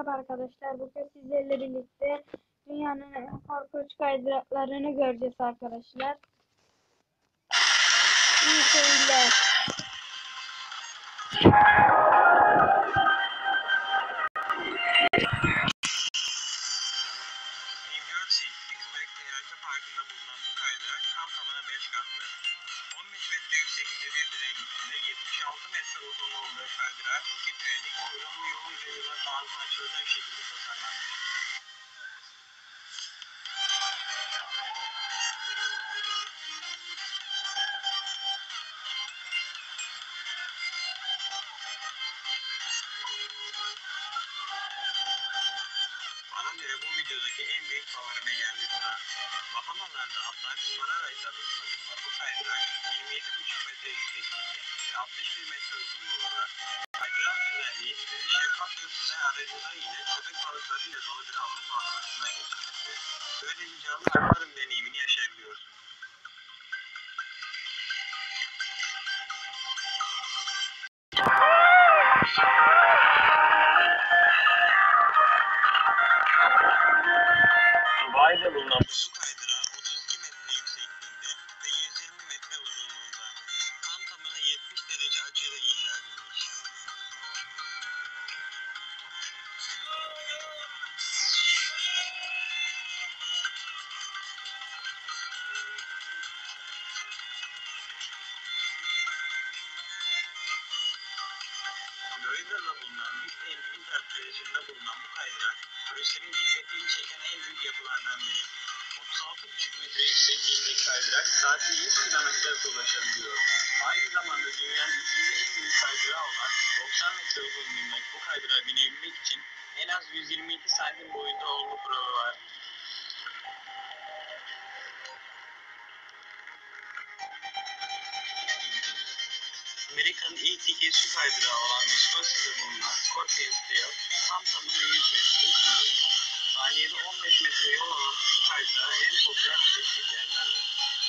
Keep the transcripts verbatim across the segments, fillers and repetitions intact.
Merhaba arkadaşlar. Bugün sizlerle birlikte dünyanın en korkunç kaydıraklarını göreceğiz arkadaşlar. İyi seyirler. New Jersey, Pittsburgh eğlence parkında bulunan bu kaydırak tam tamına beş katlı. on beş metre yüksekliğinde bir direğin üstünde yetmiş altı metre uzunluğunda kaydırak iki trenik kuyruğun yolu ile yılanın ağzına açılacak şekilde tasarlanmış. Bana göre bu videodaki en büyük favorime geldi sıra. Bahamalarda Atlantis Paradise adasında bulunan bu kaydırak yirmi yedi buçuk metre yüksekliğinde ve altmış bir metre uzunluğunda. Kaydırağın özelliği sizi şeffaf gökyüzü aracılığı ile köpek balıklarıyla dolu bir havuzun ortasından geçirmesi. Böyle bir canlı akvaryum deneyimini yaşayabiliyorsunuz. Dubai'de bulunan bu su kaydırağı otuz iki metre yüksekliğinde ve yüz yirmi metre uzunluğunda. Tam tamına yetmiş derece açıyla inşa edilmiş. Florida'da bulunan Big Bend Winter plajında bulunan bu kaydırak, turistlerin dikkatini çeken en büyük yapılardan biri. otuz altı buçuk metre yüksekliğindeki kaydırak saatte yüz kilometre hızla ulaşabiliyor. Aynı zamanda dünyanın ikinci en büyük kaydırağı olan doksan metre uzunluğundaki bu kaydırağa binebilmek için en az yüz yirmi iki santim boyunda olma kuralı var. Amerika'nın ilk dikey su kaydırağı olan Wisconsin'de bulunan Scorpions Trail tam tamına yüz metre uzunluğunda. Saniyede on beş metre yol alan bu su kaydırağı en popüler turistik yerlerden.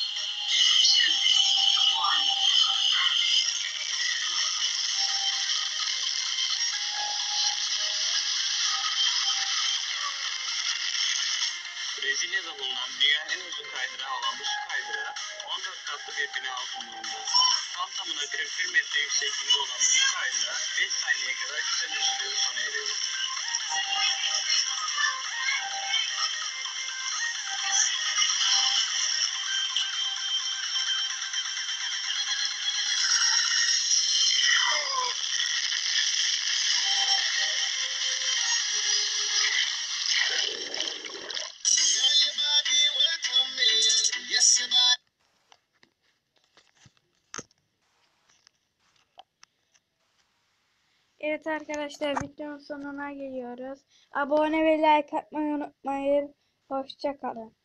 Brezilya'da bulunan dünyanın en uzun kaydırağı olan bu su kaydırağı on dört katlı bir bina uzunluğunda. Tam tamına kırk bir metre yüksekliğinde olan bu su kaydırağı beş saniyeye kadar kısa bir sürede sona eriyor. Evet arkadaşlar, videonun sonuna geliyoruz. Abone ve like atmayı unutmayın. Hoşça kalın.